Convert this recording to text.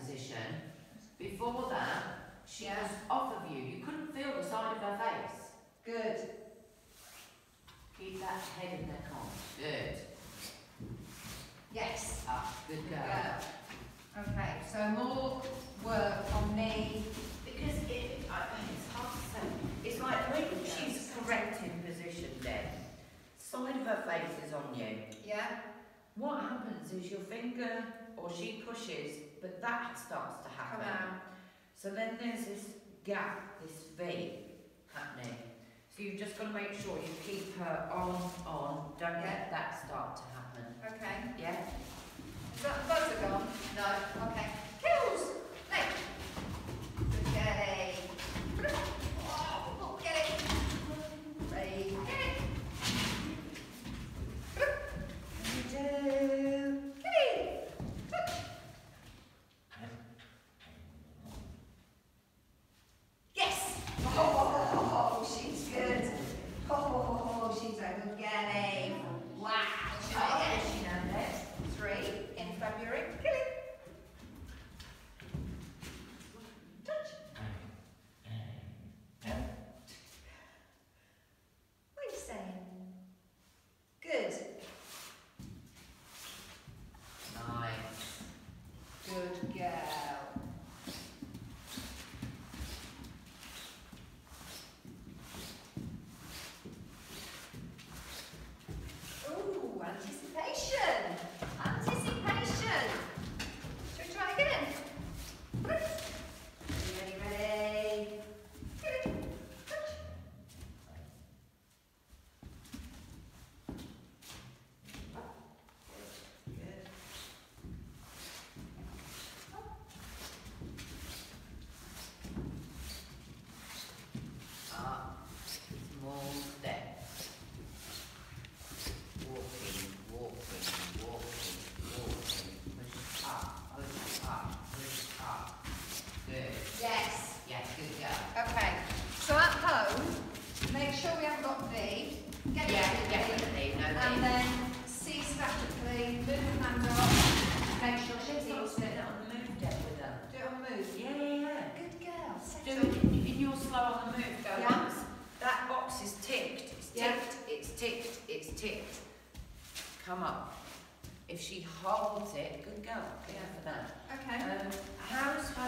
position. Before that, she was off of you. You couldn't feel the side of her face. Good. Keep that head and neck on. Good. Yes. Up. Good girl. Good. Okay, so more work on me. Because it's hard to say. It's like when she's correct in position then, side of her face is on you. Yeah. What happens is your finger, or she pushes, but that starts to happen. Come out. So then there's this gap, this V happening. So you've just got to make sure you keep her on, don't let that start to happen. Okay. Yeah? Is that both are gone? No. Okay. Kills! Leg. Okay. Oh, get it. Ready. Get it. You do. Get it. Touch. Yes. Oh, she's good. Oh, she's a good girl. Wow. Try again. She knows that. 3 in February. Kill it. Touch. What are you saying? Good. Nice. Good girl. Ooh, anticipation. Anticipation. Shall we try again? Ready, ready. Get it. Touch. Good. Up. Small steps. Walking, walking, walking, walking. Push up, push up, push up. Good. Yes. Yes, good girl. Okay. So at home, make sure we haven't got V. Get it. Yeah, definitely. No And V. then see statically, move the hand up, make sure she She's not keeps sitting it. on the move deck with her. Do it on the move. Yeah. Good girl. Set Do up. it in your slow on the move. Go Yeah. once. That box is ticked. It's Yeah. ticked. It's ticked. It's ticked. Come up. If she holds it, good girl. Yeah, for that. Okay. How's